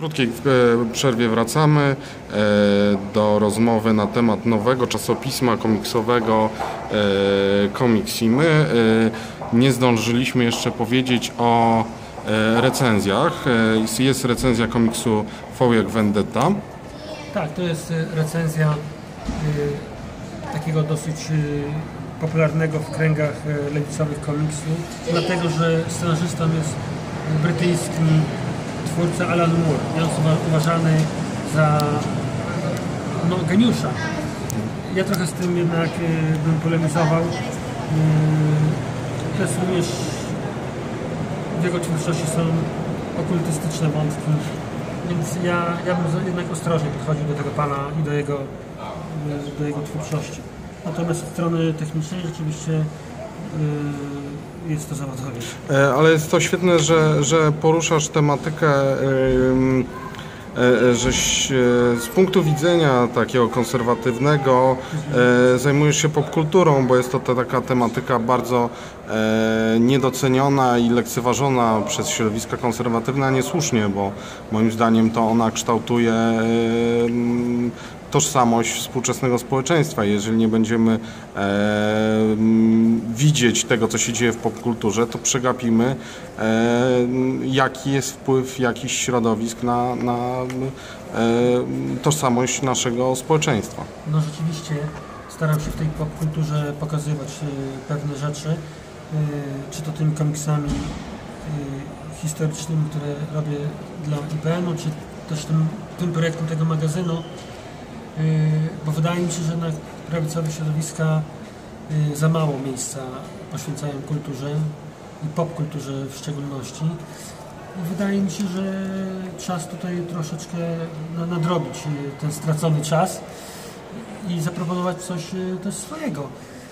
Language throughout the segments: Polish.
krótkiej przerwie wracamy do rozmowy na temat nowego czasopisma komiksowego Komiks i My. Nie zdążyliśmy jeszcze powiedzieć o recenzjach. Jest recenzja komiksu V jak Vendetta. Tak, to jest recenzja takiego dosyć popularnego w kręgach lewicowych komiksu, dlatego że scenarzystą jest brytyjski twórca Alan Moore. On jest uważany za geniusza. Ja trochę z tym jednak bym polemizował. To jest również w jego twórczości są okultystyczne wątki, więc ja bym jednak ostrożnie podchodził do tego pana i do jego twórczości. Natomiast od strony technicznej rzeczywiście jest to zawodowiec. Ale jest to świetne, że poruszasz tematykę, żeś z punktu widzenia takiego konserwatywnego zajmujesz się popkulturą, bo jest to taka tematyka bardzo niedoceniona i lekceważona przez środowiska konserwatywne, a niesłusznie, bo moim zdaniem to ona kształtuje tożsamość współczesnego społeczeństwa. Jeżeli nie będziemy widzieć tego, co się dzieje w popkulturze, to przegapimy, jaki jest wpływ jakichś środowisk na tożsamość naszego społeczeństwa. No rzeczywiście staram się w tej popkulturze pokazywać pewne rzeczy, czy to tymi komiksami historycznymi, które robię dla IPN-u, czy też tym projektem tego magazynu, bo wydaje mi się, że na prawicowe środowiska za mało miejsca poświęcają kulturze i popkulturze w szczególności. I wydaje mi się, że czas tutaj troszeczkę nadrobić ten stracony czas i zaproponować coś też swojego.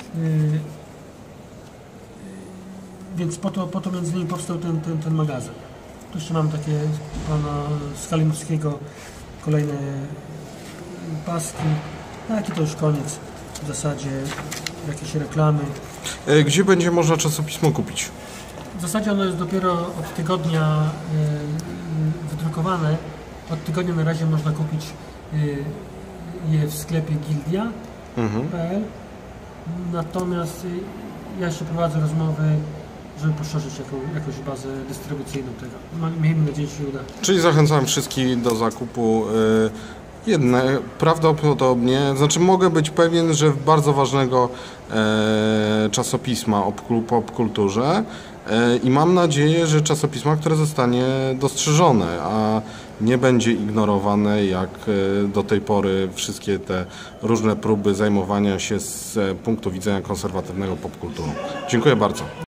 Więc po to między innymi powstał ten magazyn. Tu jeszcze mam takie pana Skalimowskiego, kolejne paski, i to już koniec w zasadzie, jakieś reklamy. Gdzie będzie można czasopismo kupić? W zasadzie ono jest dopiero od tygodnia wydrukowane. Od tygodnia na razie można kupić je w sklepie gildia.pl. Natomiast ja jeszcze prowadzę rozmowy, żeby poszerzyć jakąś bazę dystrybucyjną tego. Miejmy nadzieję, że się uda. Czyli zachęcam wszystkich do zakupu prawdopodobnie, mogę być pewien, że bardzo ważnego czasopisma o popkulturze i mam nadzieję, że czasopisma, które zostanie dostrzeżone, a nie będzie ignorowane jak do tej pory wszystkie te różne próby zajmowania się z punktu widzenia konserwatywnego popkulturą. Dziękuję bardzo.